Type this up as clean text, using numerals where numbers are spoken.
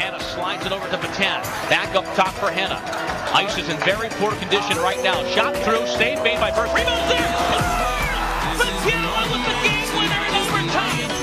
Hanna slides it over to Patan. Back up top for Hanna. Ice is in very poor condition right now. Shot through, stayed made by Burke. Rebounds there! Patan with the game winner in overtime!